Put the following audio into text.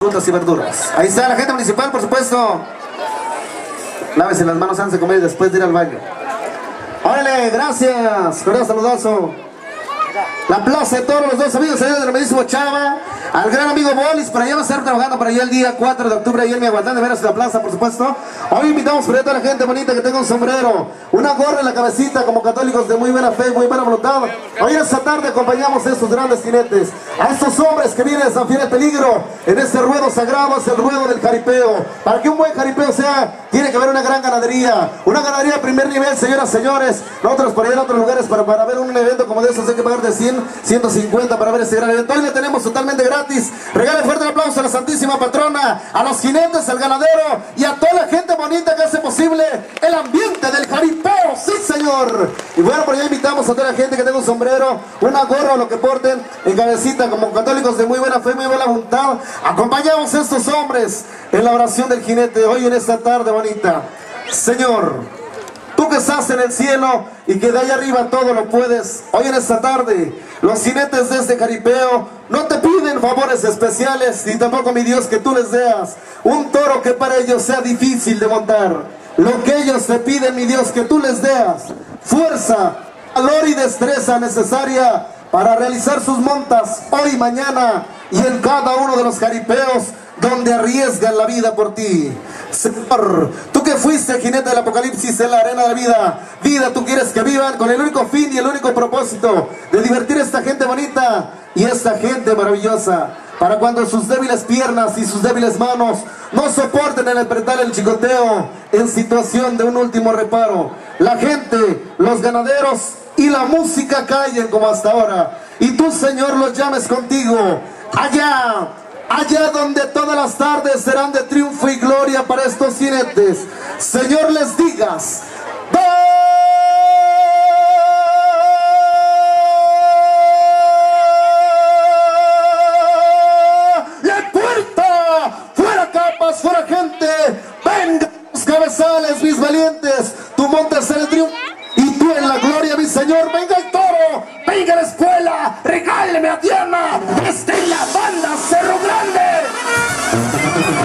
frutas y verduras. Ahí está la gente municipal, por supuesto. Lávese las manos antes de comer y después de ir al baño. Órale, gracias. Cordial saludazo. La plaza de todos los dos amigos del hermanísimo Chava. Al gran amigo Bolis, por allá va a estar trabajando para allá el día 4 de octubre, ahí en mi aguantán de veras en la plaza, por supuesto. Hoy invitamos por ahí a toda la gente bonita que tenga un sombrero, una gorra en la cabecita, como católicos de muy buena fe, muy buena voluntad. Hoy en esta tarde acompañamos a estos grandes jinetes, a estos hombres que vienen a desafiar el peligro en este ruedo sagrado, es el ruedo del jaripeo. Para que un buen jaripeo sea, tiene que haber una gran ganadería de primer nivel, señoras y señores. Nosotros por allá en otros lugares para ver un evento como de esos hay que pagar de 100, 150 para ver este gran evento. Hoy le tenemos totalmente gratis. Regale fuerte el aplauso a la Santísima Patrona, a los jinetes, al ganadero y a toda la gente bonita que hace posible el ambiente del jaripeo. ¡Sí, señor! Y bueno, por allá invitamos a toda la gente que tenga un sombrero, una gorra o lo que porten en cabecita, como católicos de muy buena fe, muy buena voluntad. Acompañamos a estos hombres en la oración del jinete hoy en esta tarde bonita. Señor, tú que estás en el cielo y que de allá arriba todo lo puedes, hoy en esta tarde, los jinetes de este jaripeo no te piden favores especiales, ni tampoco, mi Dios, que tú les deas un toro que para ellos sea difícil de montar. Lo que ellos te piden, mi Dios, que tú les deas fuerza, valor y destreza necesaria para realizar sus montas hoy, mañana y en cada uno de los jaripeos donde arriesgan la vida por ti. Señor, tú que fuiste el jinete del apocalipsis en la arena de la vida tú quieres que vivan con el único fin y el único propósito de divertir a esta gente bonita y esta gente maravillosa, para cuando sus débiles piernas y sus débiles manos no soporten el apretar el chicoteo en situación de un último reparo, la gente, los ganaderos y la música callen como hasta ahora, y tú, Señor, los llames contigo allá donde todas las tardes serán de triunfo y gloria para estos jinetes. Señor, les digas: ¡la puerta! ¡Fuera capas, fuera gente! ¡Venga los cabezales, mis valientes! Tú montas en el triunfo y tú en la gloria, mi Señor. ¡Venga el toro! ¡Venga la espuela! ¡Regáleme a tierra! ¡Esté en la banda Cerro Grande!